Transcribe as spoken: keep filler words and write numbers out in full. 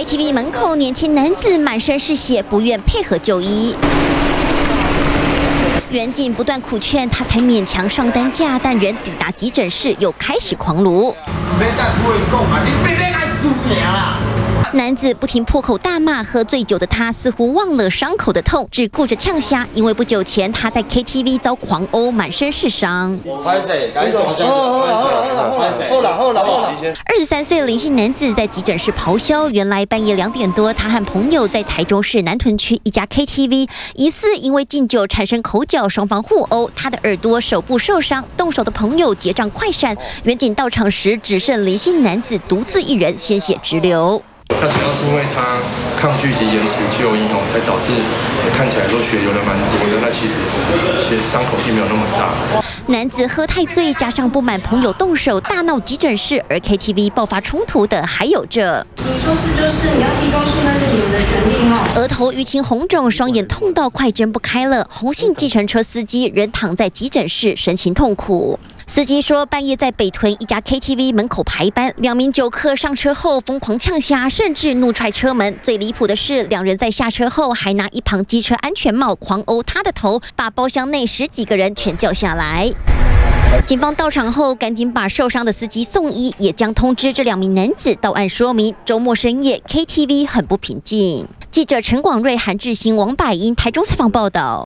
T V 门口，年轻男子满身是血，不愿配合就医。员警不断苦劝，他才勉强上担架，但人抵达急诊室又开始狂撸。男子不停破口大骂，喝醉酒的他似乎忘了伤口的痛，只顾着呛虾。因为不久前他在 K T V 遭狂殴，满身是伤。二十三岁林姓男子在急诊室咆哮，原来半夜两点多，他和朋友在台中市南屯区一家 K T V， 疑似因为敬酒产生口角，双方互殴，他的耳朵、手部受伤。动手的朋友结账快闪，员警到场时只剩林姓男子独自一人，鲜血直流。 他主要是因为他抗拒及延迟就医哦，才导致看起来说血流的蛮多的。那其实血伤口并没有那么大。 男子喝太醉，加上不满朋友动手，大闹急诊室。而 K T V 爆发冲突的还有这。 你说是就是，你要提告诉那是你们的权利哦。 额头淤青红肿，双眼痛到快睁不开了。红姓计程车司机人躺在急诊室，神情痛苦。 司机说，半夜在北屯一家 K T V 门口排班，两名酒客上车后疯狂呛虾，甚至怒踹车门。最离谱的是，两人在下车后还拿一旁机车安全帽狂殴他的头，把包厢内十几个人全叫下来。警方到场后，赶紧把受伤的司机送医，也将通知这两名男子到案说明。周末深夜 K T V 很不平静。记者陈广瑞、韩志兴、王百英台中采访报道。